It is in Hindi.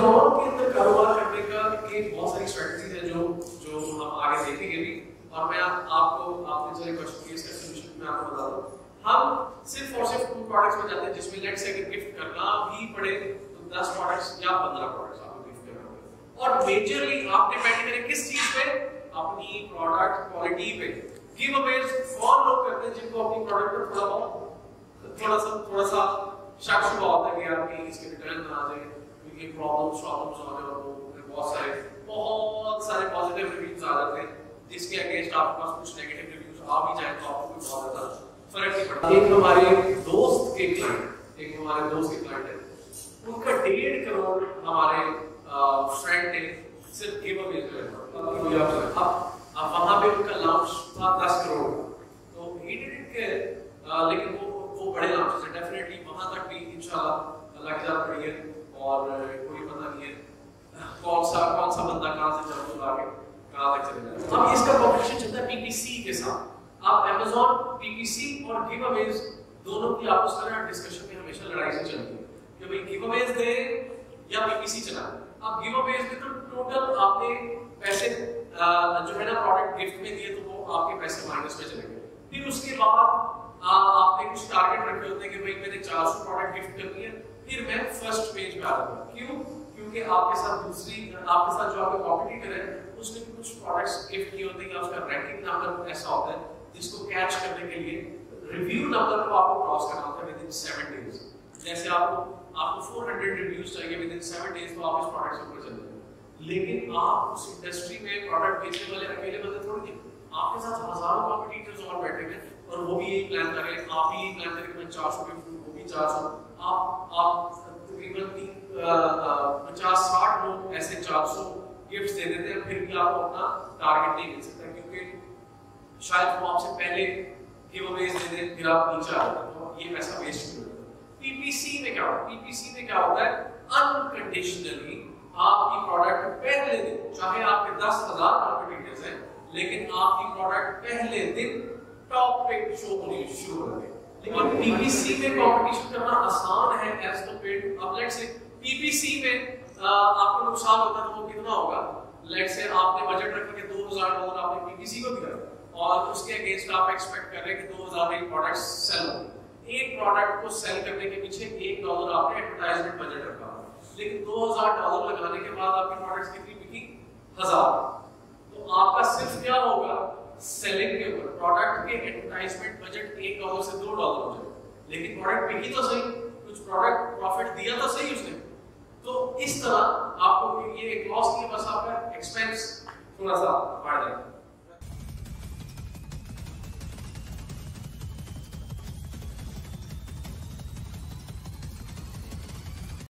अमेज़न के अंदर कारोबार करने का के बहुत सारी स्ट्रेटजीज है जो जो हम आगे देखेंगे भी, और मैं आपको आपने सारे क्वेश्चन के इसका सॉल्यूशन मैं आपको बता दूं। हम सिर्फ और सिर्फ उन प्रोडक्ट्स में जाते हैं जिसमें लेट्स से अगर गिफ्ट करना भी पड़े तो 10 प्रोडक्ट्स या 15 प्रोडक्ट्स आपको गिफ्ट करना पड़ेगा। और मेजरली आप डिपेंड करें किस चीज पे, अपनी प्रोडक्ट क्वालिटी पे। गिव अवेज कौन लोग करते हैं जिनको अपनी प्रोडक्ट पे थोड़ा सा शक शुबा होता है कि यार कि इसके रिटर्न ना आ जाए, क्योंकि प्रॉब्लम्स आ जाए और बहुत सारे पॉजिटिव रिव्यूज आ जाते हैं जिसके अगेंस्ट आपके पास कुछ नेगेटिव रिव्यूज आ भी जाए तो आपको कोई बहुत ज्यादा फर्क नहीं पड़ता। एक हमारे दोस्त के क्लाइंट है, उनका 1.5 करोड़ हमारे फ्रेंड ने सिर्फ गिव अवे किया। अब वहां पे उनका लॉन्च था 10 करोड़ का, तो ही डिड इट, लेकिन वो बड़े लॉन्च है, डेफिनेटली वहां तक भी इंशाल्लाह लग जा पड़ी है। और कोई पता नहीं है कौन सा बंदा कहां से चल आगे कहां तक चलेगा। अब इसका कॉम्पिटिशन चलता है पीपीसी के साथ। आप Amazon पीपीसी और गिव अवेज दोनों की आपस में डिस्कशन में हमेशा लड़ाई से चलती है कि भाई गिव अवेज दे या पीपीसी चलाए। अब गिव अवेज में तो टोटल आपने पैसे जो है ना प्रोडक्ट गिफ्ट में दिए तो वो आपके पैसे माइनस में चले गए। फिर उसके बाद आपने कुछ टारगेट रखे होते हैं कि भाई मैंने 400 प्रोडक्ट गिफ्ट करनी है, फिर मैं फर्स्ट पेज पे आ जाऊंगा। क्यों? क्योंकि आपके साथ जो आपका कॉम्पिटिटर है उसने भी कुछ प्रोडक्ट्स गिफ्ट किए होते हैं, उसका रैंकिंग नंबर ऐसा होता है जिसको कैच करने के लिए रिव्यू नंबर को आपको क्रॉस करना होता है विद इन 7 डेज। जैसे आपको 400 रिव्यूज चाहिए विद इन 7 डेज, तो आप इस प्रोडक्ट से ऊपर चले जाएंगे। लेकिन आप उस इंडस्ट्री में प्रोडक्ट बेचने वाले अकेले बंदे थोड़ी हैं, आपके साथ हजारों कॉम्पिटिटर्स और बैठे हैं और वो भी यही प्लान कर रहे हैं, आप भी यही प्लान करें कि मैं 400 गिफ्ट दूं, वो भी 400। आप तकरीबन 50-60 लोग ऐसे 400 गिफ्ट्स दे देते हैं, फिर भी आपको अपना टारगेट नहीं मिल सकता क्योंकि शायद वो आपसे पहले गिव अवेज दे दे, फिर आप नीचे आ जाते हैं, तो ये पैसा वेस्ट नहीं होता। पीपीसी में क्या होता है? पीपीसी में क्या होता है? अनकंडीशनली आपकी प्रोडक्ट पहले दिन, चाहे आपके 10,000 कॉम्पिटिटर्स हैं, लेकिन आपकी प्रोडक्ट पहले दिन टॉप पे शो होनी शुरू हो गई। लेकिन पीपीसी में कंपटीशन करना आसान है एज कम्पेयर टू, अब लेट्स से पीपीसी में आपको नुकसान होता है तो वो कितना होगा? लेट्स से आपने बजट रखा कि $2,000 आपने पीपीसी को दिया और उसके अगेंस्ट आप एक्सपेक्ट कर रहे हैं कि 2,000 में प्रोडक्ट सेल होंगे। एक प्रोडक्ट को सेल करने के पीछे $1 आपने एडवर्टाइजमेंट बजट रखा, लेकिन $2,000 लगाने के बाद आपकी प्रोडक्ट्स कितनी बिकी? 1000। तो आपका सिर्फ क्या होगा? सेलिंग के ऊपर प्रोडक्ट के एडवर्टाइजमेंट बजट $1 से $2 हो जाए, लेकिन प्रोडक्ट बिकी तो सही, कुछ प्रोडक्ट प्रॉफिट दिया तो सही उसने। तो इस तरह आपको ये एक लॉस नहीं है, बस आपका एक्सपेंस थोड़ा सा बढ़ जाएगा।